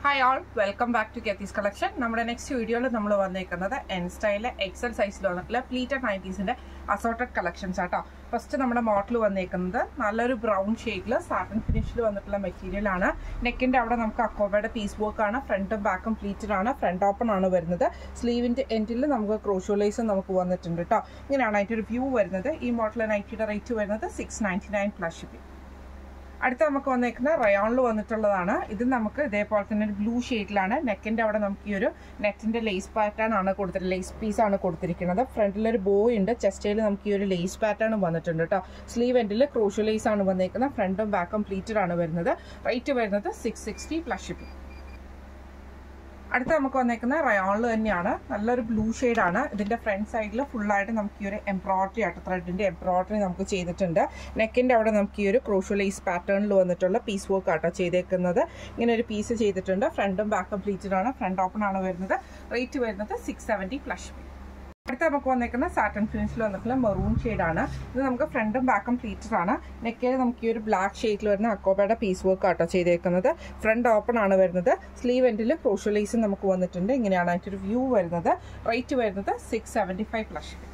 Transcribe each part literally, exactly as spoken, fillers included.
Hi all, welcome back to Kathy's collection. നമ്മുടെ next വീഡിയോയിൽ നമ്മൾ വന്നേക്കുന്നത് എൻ സ്റ്റൈലിലെ എക്സൽ സൈസിൽ വന്നിട്ടുള്ള പ്ലീറ്റഡ് നൈറ്റീസിന്റെ അസോർട്ടഡ് കളക്ഷൻസ് ആട്ടോ. ഫസ്റ്റ് നമ്മുടെ മോഡൽ വന്നേക്കുന്നത് നല്ലൊരു ബ്രൗൺ ഷെയ്ഡിൽ സാറ്റൻ ഫിനിഷിൽ വന്നിട്ടുള്ള മെറ്റീരിയൽ ആണ്. നെക്കിന്റെ അവിടെ നമുക്ക് അക്കോബയുടെ പീസ് വർക്ക് ആണ്. ഫ്രണ്ടും ബാക്കും പ്ലീറ്റഡ് ആണ്. ഫ്രണ്ട് ഓപ്പൺ ആണ് വരുന്നത്. സ്ലീവിന്റെ എൻഡിൽ നമുക്ക് ക്രോഷോ ലേസും നമുക്ക് വന്നിട്ടുണ്ട് കേട്ടോ. ഇങ്ങനെയാണ് അതിന്റെ ഒരു വ്യൂ വരുന്നത്. ഈ മോഡൽ നൈറ്റിയുടെ റേറ്റ് വരുന്നത് six ninety nine plus shipping. അടുത്ത നമുക്ക് വന്നേക്കുന്ന റയോണിൽ വന്നിട്ടുള്ളതാണ്. ഇത് നമുക്ക് ഇതേപോലെ തന്നെ ഒരു ബ്ലൂ ഷെയ്ഡിലാണ്. നെക്കിന്റെ അവിടെ നമുക്ക് ഈ ഒരു നെറ്റിന്റെ ലേസ് പാറ്റേൺ ആണ് കൊടുത്തിട്ട് ലേസ് പീസ് ആണ് കൊടുത്തിരിക്കുന്നത്. ഫ്രണ്ടിലൊരു ബോ ഉണ്ട്. ചെസ്റ്റയിൽ നമുക്ക് ഈ ഒരു ലേസ് പാറ്റേൺ വന്നിട്ടുണ്ട് കേട്ടോ. സ്ലീവ് എൻഡിൽ ക്രോഷോ ലേസ് ആണ് വന്നേക്കുന്നത്. ഫ്രണ്ടും ബാക്കും പ്ലീറ്റഡ് ആണ് വരുന്നത്. റേറ്റ് വരുന്നത് സിക്സ് സിക്സ്റ്റി പ്ലസ് ഷിപ്പിംഗ്. അടുത്ത നമുക്ക് വന്നേക്കുന്ന റയോണിൽ തന്നെയാണ്. നല്ലൊരു ബ്ലൂ ഷെയ്ഡാണ്. ഇതിന്റെ ഫ്രണ്ട് സൈഡിൽ ഫുള്ളായിട്ട് നമുക്ക് ഈ ഒരു എംബ്രോയിഡറി ആയിട്ട് ത്രെഡിന്റെ എംബ്രോയിഡറി നമുക്ക് ചെയ്തിട്ടുണ്ട്. നെക്കിന്റെ അവിടെ നമുക്ക് ഈ ഒരു ക്രോഷോ ലേസ് പാറ്റേണിൽ വന്നിട്ടുള്ള പീസ് വർക്ക് ആട്ടോ ചെയ്തേക്കുന്നത്. ഇങ്ങനെ ഒരു പീസ് ചെയ്തിട്ടുണ്ട്. ഫ്രണ്ടും ബാക്കും പ്ലീറ്റഡ് ആണ്. ഫ്രണ്ട് ഓപ്പൺ ആണ് വരുന്നത്. റേറ്റ് വരുന്നത് സിക്സ് സെവൻറ്റി പ്ലസ് ഷിപ്പിംഗ്. അടുത്ത നമുക്ക് വന്നേക്കുന്ന സാറ്റൻ ഫിനിഷിൽ വന്നിട്ടുള്ള മെറൂൺ ഷെയ്ഡാണ്. ഇത് നമുക്ക് ഫ്രണ്ടും ബാക്കും പ്ലീറ്റഡ് ആണ്. നെക്കിൽ നമുക്ക് ഈ ഒരു ബ്ലാക്ക് ഷെയ്ഡിൽ വരുന്ന അക്കോബയുടെ പീസ് വർക്ക് ആട്ടോ ചെയ്തേക്കുന്നത്. ഫ്രണ്ട് ഓപ്പൺ ആണ് വരുന്നത്. സ്ലീവ് എൻഡിൽ ക്രോഷോ ലേസും നമുക്ക് വന്നിട്ടുണ്ട്. ഇങ്ങനെയാണ് അതിൻ്റെ ഒരു വ്യൂ വരുന്നത്. റേറ്റ് വരുന്നത് six seventy five plus shipping.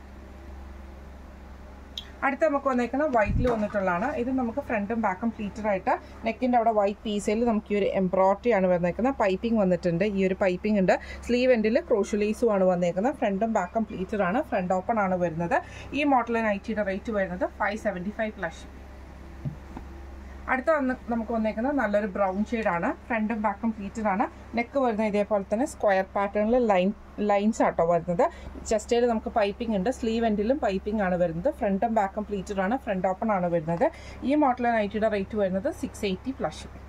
അടുത്ത നമുക്ക് വന്നേക്കുന്ന വൈറ്റിൽ വന്നിട്ടുള്ളതാണ്. ഇത് നമുക്ക് ഫ്രണ്ടും ബാക്കും പ്ലീറ്റഡ് ആയിട്ട് നെക്കിന്റെ അവിടെ വൈറ്റ് പീസിൽ നമുക്ക് ഈ ഒരു എംബ്രോയിഡറി ആണ് വന്നേക്കുന്നത്. പൈപ്പിംഗ് വന്നിട്ടുണ്ട്. ഈ ഒരു പൈപ്പിംഗ് ഉണ്ട്. സ്ലീവ് എൻഡിൽ ക്രോഷോ ലേസും ആണ് വന്നേക്കുന്നത്. ഫ്രണ്ടും ബാക്കും പ്ലീറ്റഡ് ആണ്. ഫ്രണ്ട് ഓപ്പൺ ആണ് വരുന്നത്. ഈ മോഡൽ നൈറ്റിയുടെ റേറ്റ് വരുന്നത് ഫൈവ് സെവൻറ്റി ഫൈവ് പ്ലസ്. അടുത്ത വന്ന് നമുക്ക് വന്നേക്കുന്നത് നല്ലൊരു ബ്രൗൺ ഷെയ്ഡാണ്. ഫ്രണ്ടും ബാക്കും പ്ലീറ്റഡ് ആണ്. നെക്ക് വരുന്നത് ഇതേപോലെ തന്നെ സ്ക്വയർ പാറ്റേണിൽ ലൈൻ ലൈൻസ് ആട്ടോ വരുന്നത്. ചെസ്റ്റയിൽ നമുക്ക് പൈപ്പിംഗ് ഉണ്ട്. സ്ലീവ് എൻഡിലും പൈപ്പിംഗ് ആണ് വരുന്നത്. ഫ്രണ്ടും ബാക്കും പ്ലീറ്റഡ് ആണ്. ഫ്രണ്ട് ഓപ്പൺ ആണ് വരുന്നത്. ഈ മോഡൽ നൈറ്റിയുടെ റേറ്റ് വരുന്നത് സിക്സ് എയ്റ്റി പ്ലസ് ഷിപ്പിംഗ്.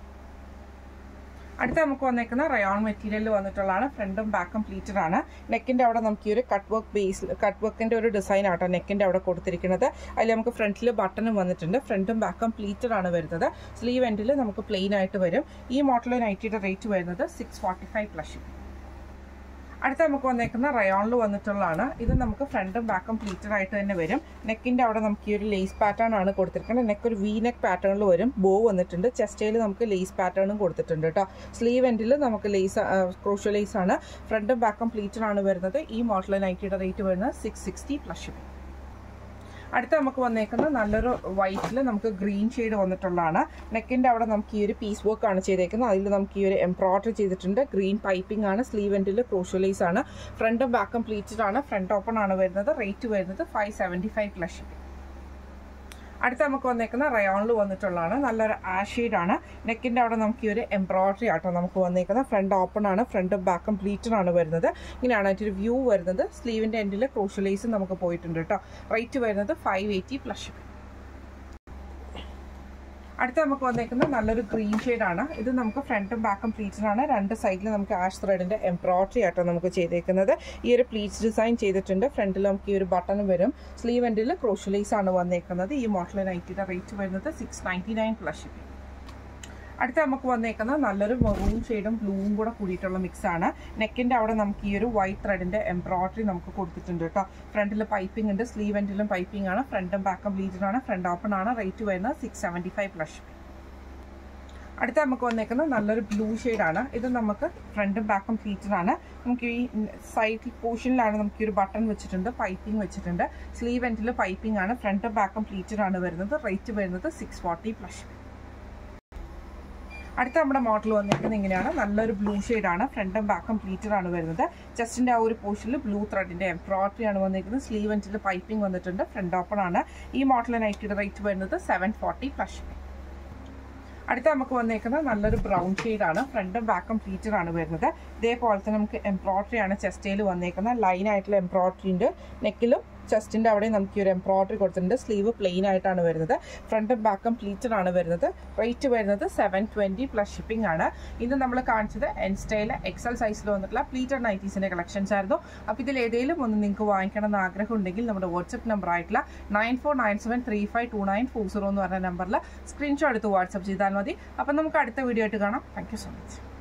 അടുത്ത നമുക്ക് വന്നേക്കുന്ന റയോൺ മെറ്റീരിയൽ വന്നിട്ടുള്ളതാണ്. ഫ്രണ്ടും ബാക്കും പ്ലീറ്റഡ് ആണ്. നെക്കിന്റെ അവിടെ നമുക്ക് ഈ ഒരു കട്ട് വർക്ക് ബേസ് കട്ട് വർക്കിന്റെ ഒരു ഡിസൈൻ ആട്ടോ നെക്കിന്റെ അവിടെ കൊടുത്തിരിക്കുന്നത്. അതിൽ നമുക്ക് ഫ്രണ്ടിൽ ബട്ടണും വന്നിട്ടുണ്ട്. ഫ്രണ്ടും ബാക്കും പ്ലീറ്റഡ് ആണ് വരുന്നത്. സ്ലീവ് എൻഡിൽ നമുക്ക് പ്ലെയിൻ ആയിട്ട് വരും. ഈ മോഡൽ നൈറ്റിയുടെ റേറ്റ് വരുന്നത് six forty five plus shipping. അടുത്ത നമുക്ക് വന്നേക്കുന്ന റയോണിൽ വന്നിട്ടുള്ളതാണ്. ഇത് നമുക്ക് ഫ്രണ്ടും ബാക്കും പ്ലീറ്റഡ് ആയിട്ട് തന്നെ വരും. നെക്കിന്റെ അവിടെ നമുക്ക് ഈ ഒരു ലേസ് പാറ്റേൺ ആണ് കൊടുത്തിരിക്കുന്നത്. നെക്ക് ഒരു വി നെക്ക് പാറ്റേണിൽ വരും. ബോ വന്നിട്ടുണ്ട്. ചെസ്റ്റയിൽ നമുക്ക് ലേസ് പാറ്റേണും കൊടുത്തിട്ടുണ്ട് കേട്ടോ. സ്ലീവ് എൻഡിൽ നമുക്ക് ലേസ് ക്രോഷോ ലേസ് ആണ്. ഫ്രണ്ടും ബാക്കും പ്ലീറ്റഡ് ആണ് വരുന്നത്. ഈ മോഡൽ നൈറ്റിയുടെ റേറ്റ് വരുന്നത് സിക്സ് സിക്സ്റ്റി പ്ലസ് ഷിപ്പിംഗ്. അടുത്ത നമുക്ക് വന്നേക്കുന്നത് നല്ലൊരു വൈറ്റിൽ നമുക്ക് ഗ്രീൻ ഷെയ്ഡ് വന്നിട്ടുള്ളതാണ്. നെക്കിന്റെ അവിടെ നമുക്ക് ഈ ഒരു പീസ് വർക്ക് ആണ് ചെയ്തേക്കുന്നത്. അതിൽ നമുക്ക് ഈ ഒരു എംബ്രോയിഡറി ചെയ്തിട്ടുണ്ട്. ഗ്രീൻ പൈപ്പിംഗ് ആണ്. സ്ലീവ് എൻഡിൽ ക്രോഷോ ലേസ് ആണ്. ഫ്രണ്ടും ബാക്കും പ്ലീറ്റഡ് ആണ്. ഫ്രണ്ട് ഓപ്പൺ ആണ് വരുന്നത്. റേറ്റ് വരുന്നത് five seventy five plus shipping. അടുത്ത നമുക്ക് വന്നേക്കുന്ന റയോണിൽ വന്നിട്ടുള്ളതാണ്. നല്ലൊരു ആഷ് ഷെയ്ഡാണ്. നെക്കിന്റെ അവിടെ നമുക്ക് ഈ ഒരു എംബ്രോയിഡറി ആട്ടോ നമുക്ക് വന്നേക്കുന്നത്. ഫ്രണ്ട് ഓപ്പൺ ആണ്. ഫ്രണ്ടും ബാക്കും പ്ലീറ്റഡ് ആണ് വരുന്നത്. ഇങ്ങനെയാണ് അതിൻ്റെ ഒരു വ്യൂ വരുന്നത്. സ്ലീവിന്റെ എൻഡിൽ ക്രോഷോ ലേസും നമുക്ക് പോയിട്ടുണ്ട് കേട്ടോ. റേറ്റ് വരുന്നത് ഫൈവ് എയ്റ്റി പ്ലസ് ഷിപ്പിംഗ്. അടുത്ത നമുക്ക് വന്നേക്കുന്നത് നല്ലൊരു ഗ്രീൻ ഷെയ്ഡാണ്. ഇത് നമുക്ക് ഫ്രണ്ടും ബാക്കും പ്ലീറ്റഡ് ആണ്. രണ്ട് സൈഡിൽ നമുക്ക് ആഷ് ത്രെഡിന്റെ എംബ്രോയിഡറി ആട്ടോ നമുക്ക് ചെയ്തേക്കുന്നത്. ഈ ഒരു പ്ലീറ്റ്സ് ഡിസൈൻ ചെയ്തിട്ടുണ്ട്. ഫ്രണ്ടിൽ നമുക്ക് ഈ ഒരു ബട്ടൺ വരും. സ്ലീവ് എൻഡിൽ ക്രോഷോ ലേസ് ആണ് വന്നേക്കുന്നത്. ഈ മോഡൽ നൈറ്റിയുടെ റേറ്റ് വരുന്നത് six ninety nine plus shipping. അടുത്ത നമുക്ക് വന്നേക്കുന്നത് നല്ലൊരു മെറൂൺ ഷെയ്ഡും ബ്ലൂവും കൂടെ കൂടിയിട്ടുള്ള മിക്സ് ആണ്. നെക്കിന്റെ അവിടെ നമുക്ക് ഈ ഒരു വൈറ്റ് ത്രെഡിന്റെ എംബ്രോയിഡറി നമുക്ക് കൊടുത്തിട്ടുണ്ട് കേട്ടോ. ഫ്രണ്ടിൽ പൈപ്പിംഗ് ഉണ്ട്. സ്ലീവ് എൻഡിലും പൈപ്പിംഗ് ആണ്. ഫ്രണ്ടും ബാക്കും പ്ലീറ്റഡ് ആണ്. ഫ്രണ്ട് ഓപ്പൺ ആണ്. റേറ്റ് വരുന്നത് സിക്സ് സെവൻറ്റി ഫൈവ് പ്ലസ്. അടുത്ത നമുക്ക് വന്നേക്കുന്നത് നല്ലൊരു ബ്ലൂ ഷെയ്ഡാണ്. ഇത് നമുക്ക് ഫ്രണ്ടും ബാക്കും പ്ലീറ്റഡ് ആണ്. നമുക്ക് ഈ സൈഡ് പോർഷനിലാണ് നമുക്ക് ഈ ഒരു ബട്ടൺ വെച്ചിട്ടുണ്ട്. പൈപ്പിംഗ് വെച്ചിട്ടുണ്ട്. സ്ലീവ് എൻഡിൽ പൈപ്പിംഗ് ആണ്. ഫ്രണ്ടും ബാക്കും പ്ലീറ്റഡ് ആണ് വരുന്നത്. റേറ്റ് വരുന്നത് സിക്സ് ഫോർട്ടി പ്ലസ്. അടുത്ത നമ്മുടെ മോഡൽ വന്നിരിക്കുന്നത് ഇങ്ങനെയാണ്. നല്ലൊരു ബ്ലൂ ഷെയ്ഡാണ്. ഫ്രണ്ടും ബാക്കും പ്ലീറ്റഡ് ആണ് വരുന്നത്. ചെസ്റ്റിന്റെ ആ ഒരു പോർഷനിൽ ബ്ലൂ ത്രെഡിന്റെ എംബ്രോയിഡറി ആണ് വന്നിരിക്കുന്നത്. സ്ലീവ് എൻഡിൽ പൈപ്പിംഗ് വന്നിട്ടുണ്ട്. ഫ്രണ്ട് ഓപ്പൺ ആണ്. ഈ മോഡൽ നൈറ്റിയുടെ റേറ്റ് വരുന്നത് സെവൻ ഫോർട്ടി പ്ലസ്. അടുത്ത നമുക്ക് വന്നേക്കുന്നത് നല്ലൊരു ബ്രൗൺ ഷെയ്ഡാണ്. ഫ്രണ്ടും ബാക്കും പ്ലീറ്റഡ് ആണ് വരുന്നത്. ഇതേപോലെ തന്നെ നമുക്ക് എംബ്രോയിഡറി ആണ് ചെസ്റ്റയിൽ വന്നേക്കുന്നത്. ലൈൻ ആയിട്ടുള്ള എംബ്രോയിഡറി ഉണ്ട്. നെക്കിലും ചെസ്റ്റിന്റെ അവിടെ നമുക്ക് ഈ ഒരു എംബ്രോയിഡറി കൊടുത്തിട്ടുണ്ട്. സ്ലീവ് പ്ലെയിൻ ആയിട്ടാണ് വരുന്നത്. ഫ്രണ്ടും ബാക്കും പ്ലീറ്റഡ് ആണ് വരുന്നത്. റേറ്റ് വരുന്നത് സെവൻ ട്വന്റി പ്ലസ് ഷിപ്പിംഗ് ആണ്. ഇത് നമ്മൾ കാണിച്ചത് എൻ സ്റ്റൈൽ എക്സൽ സൈസിൽ വന്നിട്ടുള്ള പ്ലീറ്റഡ് നൈറ്റീസിന്റെ കളക്ഷൻസ് ആയിരുന്നു. അപ്പോൾ ഇതിൽ ഏതെങ്കിലും ഒന്ന് നിങ്ങൾക്ക് വാങ്ങിക്കണം എന്ന് ആഗ്രഹം ഉണ്ടെങ്കിൽ നമ്മുടെ വാട്സ്ആപ്പ് നമ്പർ ആയിട്ടുള്ള nine four nine seven three five two nine four zero എന്ന് പറഞ്ഞ നമ്പറിൽ സ്ക്രീൻഷോട്ട് എടുത്ത് വാട്സ്ആപ്പ് ചെയ്താൽ മതി. അപ്പം നമുക്ക് അടുത്ത വീഡിയോ ആയിട്ട് കാണാം. Thank you so much.